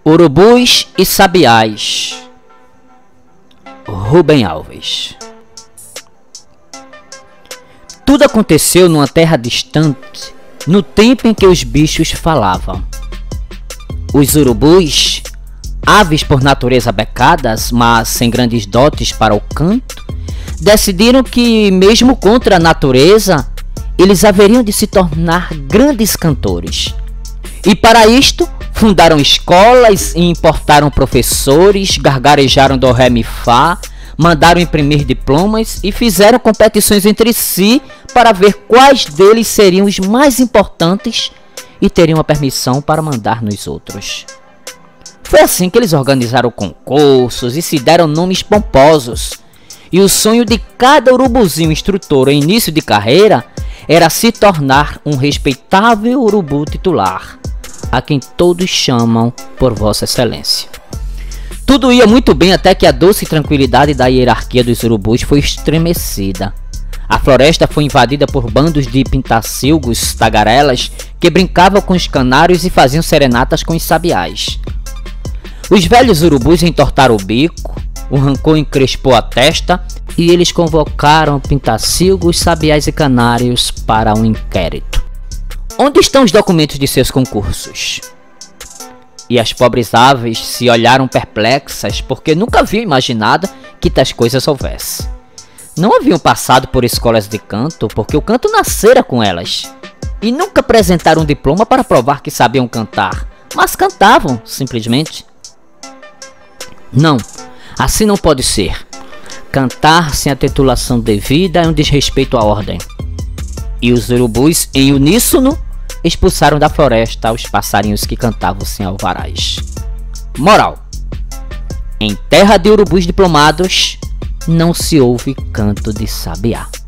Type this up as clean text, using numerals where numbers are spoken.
Urubus e Sabiás. Rubem Alves. Tudo aconteceu numa terra distante, no tempo em que os bichos falavam. Os urubus, aves por natureza becadas, mas sem grandes dotes para o canto, decidiram que, mesmo contra a natureza, eles haveriam de se tornar grandes cantores. E para isto, fundaram escolas e importaram professores, gargarejaram do ré mi fá, mandaram imprimir diplomas e fizeram competições entre si para ver quais deles seriam os mais importantes e teriam a permissão para mandar nos outros. Foi assim que eles organizaram concursos e se deram nomes pomposos. E o sonho de cada urubuzinho instrutor em início de carreira era se tornar um respeitável urubu titular, a quem todos chamam por Vossa Excelência. Tudo ia muito bem até que a doce tranquilidade da hierarquia dos urubus foi estremecida. A floresta foi invadida por bandos de pintacilgos tagarelas que brincavam com os canários e faziam serenatas com os sabiás. Os velhos urubus entortaram o bico, o rancor encrespou a testa e eles convocaram pintacilgos, sabiás e canários para um inquérito. Onde estão os documentos de seus concursos? E as pobres aves se olharam perplexas porque nunca haviam imaginado que tais coisas houvesse. Não haviam passado por escolas de canto porque o canto nascera com elas. E nunca apresentaram um diploma para provar que sabiam cantar, mas cantavam, simplesmente. Não, assim não pode ser. Cantar sem a titulação devida é um desrespeito à ordem. E os urubus, em uníssono, expulsaram da floresta os passarinhos que cantavam sem alvarás. Moral: em terra de urubus diplomados, não se ouve canto de sabiá.